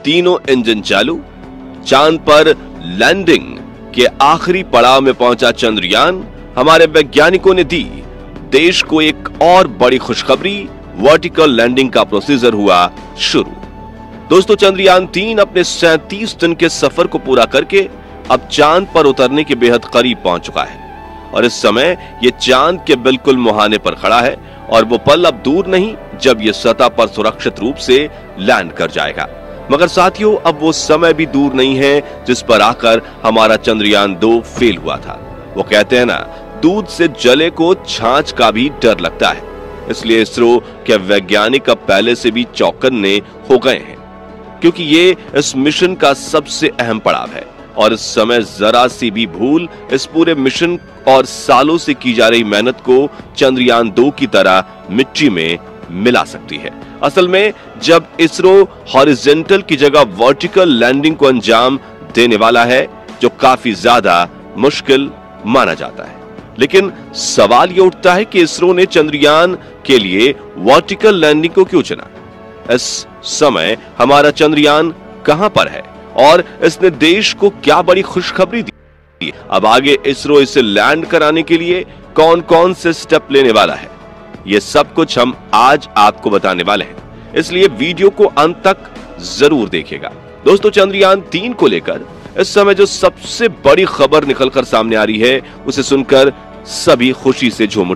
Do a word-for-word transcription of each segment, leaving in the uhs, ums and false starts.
तीनों इंजन चालू, चांद पर लैंडिंग के आखिरी पड़ाव में पहुंचा चंद्रयान। हमारे वैज्ञानिकों ने दी देश को एक और बड़ी खुशखबरी, वर्टिकल लैंडिंग का प्रोसीजर हुआ शुरू। दोस्तों, चंद्रयान तीन अपने सैंतीस दिन के सफर को पूरा करके अब चांद पर उतरने के बेहद करीब पहुंच चुका है और इस समय यह चांद के बिल्कुल मुहाने पर खड़ा है और वो पल अब दूर नहीं जब यह सतह पर सुरक्षित रूप से लैंड कर जाएगा। मगर साथियों, अब वो समय भी दूर नहीं है जिस पर आकर हमारा चंद्रयान दो फेल हुआ था। वो कहते हैं ना, दूध से जले को छाछ का भी डर लगता है। इसलिए इसरो के वैज्ञानिक अब पहले से भी चौकन्ने हो गए हैं, क्योंकि ये इस मिशन का सबसे अहम पड़ाव है और इस समय जरा सी भी भूल इस पूरे मिशन और सालों से की जा रही मेहनत को चंद्रयान दो की तरह मिट्टी में मिला सकती है। असल में जब इसरो हॉरिजॉन्टल की जगह वर्टिकल लैंडिंग को अंजाम देने वाला है, जो काफी ज्यादा मुश्किल माना जाता है, लेकिन सवाल यह उठता है कि इसरो ने चंद्रयान के लिए वर्टिकल लैंडिंग को क्यों चुना? इस समय हमारा चंद्रयान कहां पर है और इसने देश को क्या बड़ी खुशखबरी दी? अब आगे इसरो इसे लैंड कराने के लिए कौन कौन से स्टेप लेने वाला है, ये सब कुछ हम आज आपको बताने वाले हैं, इसलिए वीडियो को अंत तक जरूर देखिएगा। दोस्तों, चंद्रयान तीन को लेकर इस समय जो सबसे बड़ी खबर निकलकर सामने आ रही है, उसे सुनकर सभी खुशी से झूम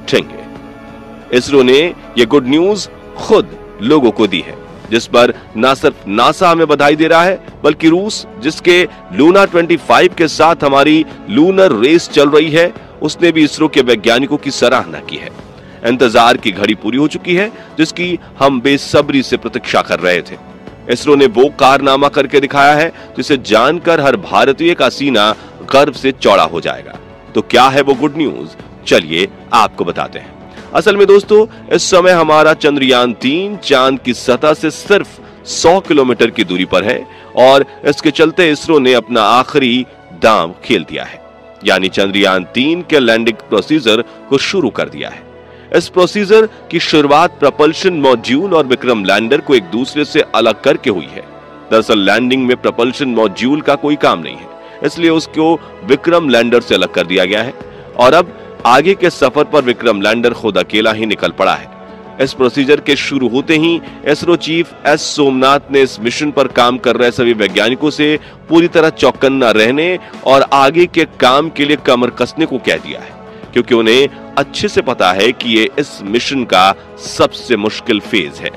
उठेंगे। इसरो ने यह गुड न्यूज खुद लोगों को दी है, जिस पर न सिर्फ नासा हमें बधाई दे रहा है, बल्कि रूस, जिसके लूना पच्चीस के साथ हमारी लूनर रेस चल रही है, उसने भी इसरो के वैज्ञानिकों की सराहना की है। इंतजार की घड़ी पूरी हो चुकी है, जिसकी हम बेसब्री से प्रतीक्षा कर रहे थे। इसरो ने वो कारनामा करके दिखाया है जिसे जानकर हर भारतीय का सीना गर्व से चौड़ा हो जाएगा। तो क्या है वो गुड न्यूज, चलिए आपको बताते हैं। असल में दोस्तों, इस समय हमारा चंद्रयान तीन चांद की सतह से सिर्फ सौ किलोमीटर की दूरी पर है और इसके चलते इसरो ने अपना आखिरी दांव खेल दिया है, यानी चंद्रयान तीन के लैंडिंग प्रोसीजर को शुरू कर दिया है। इस प्रोसीजर की शुरुआत प्रपल्शन मॉड्यूल और विक्रम लैंडर को एक दूसरे से अलग करके हुई है। दरअसल लैंडिंग में प्रपल्शन मॉड्यूल का कोई काम नहीं है, इसलिए उसको विक्रम लैंडर से अलग कर दिया गया है और अब आगे के सफर पर विक्रम लैंडर खुद अकेला ही निकल पड़ा है। इस प्रोसीजर के शुरू होते ही इसरो चीफ एस सोमनाथ ने इस मिशन पर काम कर रहे सभी वैज्ञानिकों से पूरी तरह चौकन्ना रहने और आगे के काम के लिए कमर कसने को कह दिया है, क्योंकि उन्हें अच्छे से पता है कि ये इस मिशन का सबसे मुश्किल फेज है।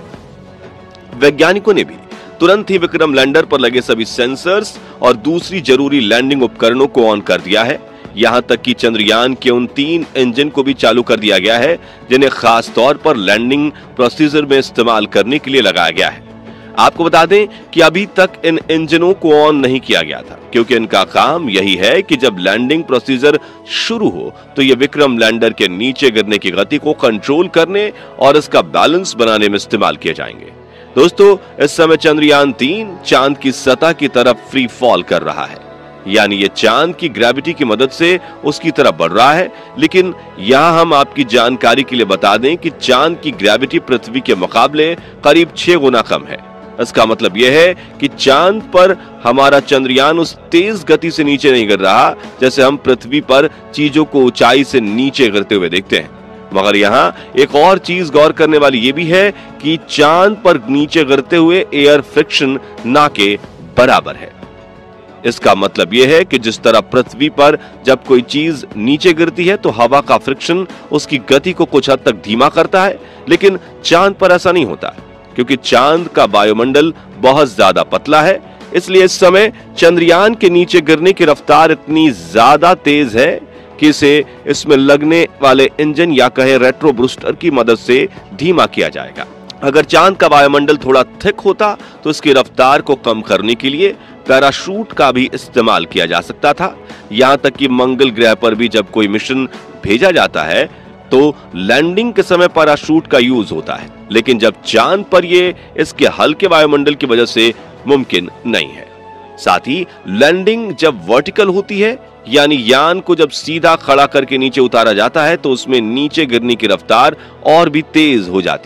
वैज्ञानिकों ने भी तुरंत ही विक्रम लैंडर पर लगे सभी सेंसर्स और दूसरी जरूरी लैंडिंग उपकरणों को ऑन कर दिया है। यहां तक कि चंद्रयान के उन तीन इंजन को भी चालू कर दिया गया है जिन्हें खास तौर पर लैंडिंग प्रोसीजर में इस्तेमाल करने के लिए लगाया गया है। आपको बता दें कि अभी तक इन इंजनों को ऑन नहीं किया गया था, क्योंकि इनका काम यही है कि जब लैंडिंग प्रोसीजर शुरू हो तो ये विक्रम लैंडर के नीचे गिरने की गति को कंट्रोल करने और इसका बैलेंस बनाने में इस्तेमाल किए जाएंगे। दोस्तों, इस समय चंद्रयान तीन चांद की सतह की तरफ फ्री फॉल कर रहा है, यानी ये चांद की ग्रेविटी की मदद से उसकी तरफ बढ़ रहा है। लेकिन यहां हम आपकी जानकारी के लिए बता दें कि चांद की ग्रेविटी पृथ्वी के मुकाबले करीब छह गुना कम है। इसका मतलब यह है कि चांद पर हमारा चंद्रयान उस तेज गति से नीचे नहीं गिर रहा जैसे हम पृथ्वी पर चीजों को ऊंचाई से नीचे गिरते हुए देखते हैं। मगर यहाँ एक और चीज गौर करने वाली ये भी है कि चांद पर नीचे गिरते हुए एयर फ्रिक्शन ना के बराबर है। इसका मतलब यह है कि जिस तरह पृथ्वी पर जब कोई चीज नीचे गिरती है तो हवा का फ्रिक्शन उसकी गति को कुछ हद तक धीमा करता है, लेकिन चांद पर ऐसा नहीं होता, क्योंकि चांद का वायुमंडल बहुत ज्यादा पतला है। इसलिए इस समय चंद्रयान के नीचे गिरने की रफ्तार इतनी ज्यादा तेज है कि इसे इसमें लगने वाले इंजन या कहे रेट्रो बूस्टर की मदद से धीमा किया जाएगा। अगर चांद का वायुमंडल थोड़ा थिक होता तो इसकी रफ्तार को कम करने के लिए पैराशूट का भी इस्तेमाल किया जा सकता था। यहां तक कि मंगल ग्रह पर भी जब कोई मिशन भेजा जाता है तो लैंडिंग के समय पैराशूट का यूज होता है, लेकिन जब चांद पर ये इसके हल्के वायुमंडल की वजह से मुमकिन नहीं है। साथ ही लैंडिंग जब वर्टिकल होती है, यानी यान को जब सीधा खड़ा करके नीचे उतारा जाता है, तो उसमें नीचे गिरने की रफ्तार और भी तेज हो जाती है,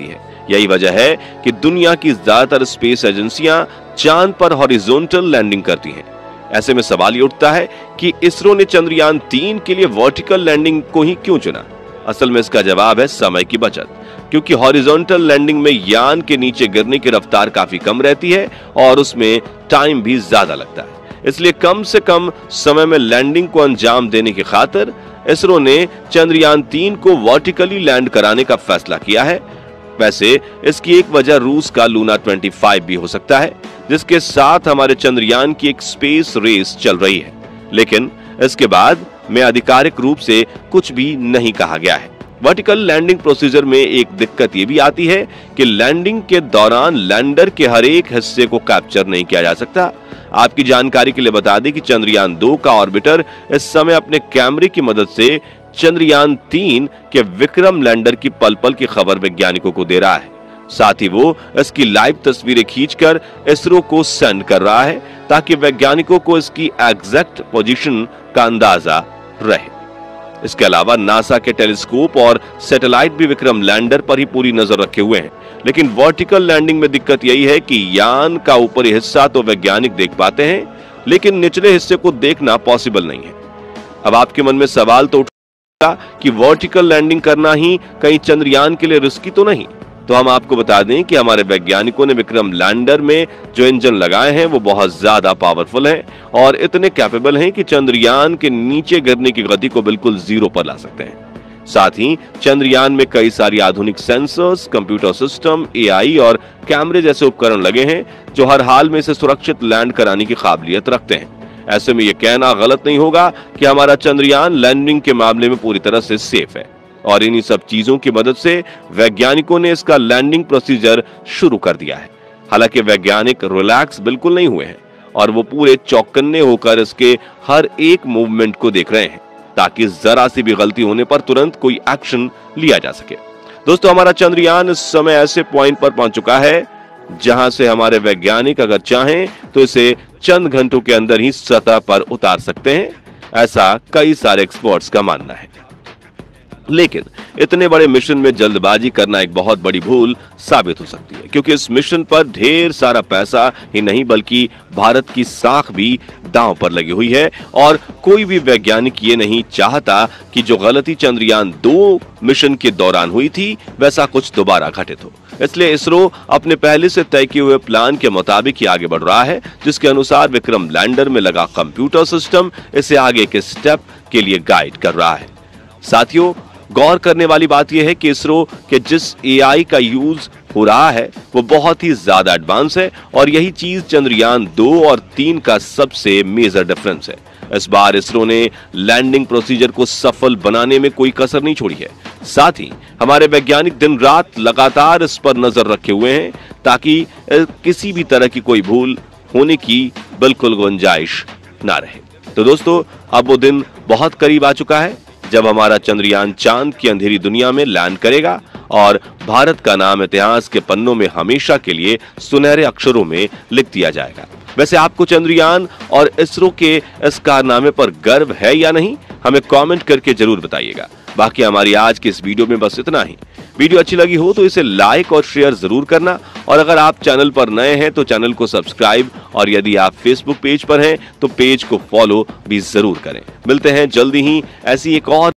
यही वजह है कि दुनिया की ज्यादातर स्पेस एजेंसियां चांद पर हॉरिजॉन्टल लैंडिंग करती हैं। ऐसे में सवाल ये उठता है कि इसरो ने चंद्रयान तीन के लिए वर्टिकल लैंडिंग को ही क्यों चुना? असल में इसका जवाब है समय की बचत, क्योंकि हॉरिजॉन्टल लैंडिंग में यान के नीचे गिरने की रफ्तार काफी कम रहती है और उसमें टाइम भी ज्यादा लगता है। इसलिए कम से कम समय में लैंडिंग को अंजाम देने की खातिर इसरो ने चंद्रयान तीन को वर्टिकली लैंड कराने का फैसला किया है। वैसे इसकी एक वजह रूस का लूना पच्चीस भी हो सकता है, जिसके साथ हमारे चंद्रयान की एक स्पेस रेस चल रही है। लेकिन इसके बाद में आधिकारिक रूप से कुछ भी नहीं कहा गया है। वर्टिकल लैंडिंग प्रोसीजर में एक दिक्कत ये भी आती है कि लैंडिंग के दौरान लैंडर के हर एक हिस्से को कैप्चर नहीं किया जा सकता। आपकी जानकारी के लिए बता दें कि चंद्रयान दो का ऑर्बिटर इस समय अपने कैमरे की मदद से चंद्रयान तीन के विक्रम लैंडर की पल पल की खबर वैज्ञानिकों को दे रहा है। साथ ही वो इसकी लाइव तस्वीरें खींचकर इसरो को सेंड कर रहा है, ताकि वैज्ञानिकों को इसकी एग्जैक्ट पोजीशन का अंदाजा रहे। इसके अलावा नासा के टेलीस्कोप और सैटेलाइट भी विक्रम लैंडर पर ही पूरी नजर रखे हुए हैं। लेकिन वर्टिकल लैंडिंग में दिक्कत यही है कि यान का ऊपरी हिस्सा तो वैज्ञानिक देख पाते हैं, लेकिन निचले हिस्से को देखना पॉसिबल नहीं है। अब आपके मन में सवाल तो उठेगा कि वर्टिकल लैंडिंग करना ही कहीं चंद्रयान के लिए रिस्की तो नहीं? तो हम आपको बता दें कि हमारे वैज्ञानिकों ने विक्रम लैंडर में जो इंजन लगाए हैं वो बहुत ज्यादा पावरफुल हैं और इतने कैपेबल हैं कि चंद्रयान के नीचे गिरने की गति को बिल्कुल जीरो पर ला सकते हैं। साथ ही चंद्रयान में कई सारी आधुनिक sensors, computer system, A I और कैमरे जैसे उपकरण लगे हैं जो हर हाल में इसे सुरक्षित लैंड कराने की काबिलियत रखते हैं। ऐसे में यह कहना गलत नहीं होगा कि हमारा चंद्रयान लैंडिंग के मामले में पूरी तरह से सेफ है, और इन्हीं सब चीजों की मदद से वैज्ञानिकों ने इसका लैंडिंग प्रोसीजर शुरू कर दिया है। हालांकि वैज्ञानिक रिलैक्स बिल्कुल नहीं हुए हैं और वो पूरे चौकन्ने होकर इसके हर एक मूवमेंट को देख रहे हैं, ताकि जरा सी भी गलती होने पर तुरंत कोई एक्शन लिया जा सके। दोस्तों, हमारा चंद्रयान इस समय ऐसे पॉइंट पर पहुंच चुका है जहां से हमारे वैज्ञानिक अगर चाहें तो इसे चंद घंटों के अंदर ही सतह पर उतार सकते हैं। ऐसा कई सारे एक्सपर्ट्स का मानना है। लेकिन इतने बड़े मिशन में जल्दबाजी करना एक बहुत बड़ी भूल साबित हो सकती है, क्योंकि इस मिशन पर ढेर सारा पैसा ही नहीं बल्कि भारत की साख भी दांव पर लगी हुई है, और कोई भी वैज्ञानिक ये नहीं चाहता कि जो गलती चंद्रयान दो मिशन के दौरान हुई थी वैसा कुछ दोबारा घटित हो। इसलिए इसरो अपने पहले से तय किए हुए प्लान के मुताबिक ही आगे बढ़ रहा है, जिसके अनुसार विक्रम लैंडर में लगा कंप्यूटर सिस्टम इसे आगे के स्टेप के लिए गाइड कर रहा है। साथियों, गौर करने वाली बात यह है कि इसरो के जिस ए आई का यूज हो रहा है वो बहुत ही ज्यादा एडवांस है, और यही चीज चंद्रयान दो और तीन का सबसे मेजर डिफरेंस है। इस बार इसरो ने लैंडिंग प्रोसीजर को सफल बनाने में कोई कसर नहीं छोड़ी है। साथ ही हमारे वैज्ञानिक दिन रात लगातार इस पर नजर रखे हुए हैं, ताकि किसी भी तरह की कोई भूल होने की बिल्कुल गुंजाइश ना रहे। तो दोस्तों, अब वो दिन बहुत करीब आ चुका है जब हमारा चंद्रयान चांद की अंधेरी दुनिया में लैंड करेगा और भारत का नाम इतिहास के पन्नों में हमेशा के लिए सुनहरे अक्षरों में लिख दिया जाएगा। वैसे आपको चंद्रयान और इसरो के इस कारनामे पर गर्व है या नहीं, हमें कमेंट करके जरूर बताइएगा। बाकी हमारी आज की इस वीडियो में बस इतना ही। वीडियो अच्छी लगी हो तो इसे लाइक और शेयर जरूर करना, और अगर आप चैनल पर नए हैं तो चैनल को सब्सक्राइब, और यदि आप फेसबुक पेज पर हैं तो पेज को फॉलो भी जरूर करें। मिलते हैं जल्दी ही ऐसी एक और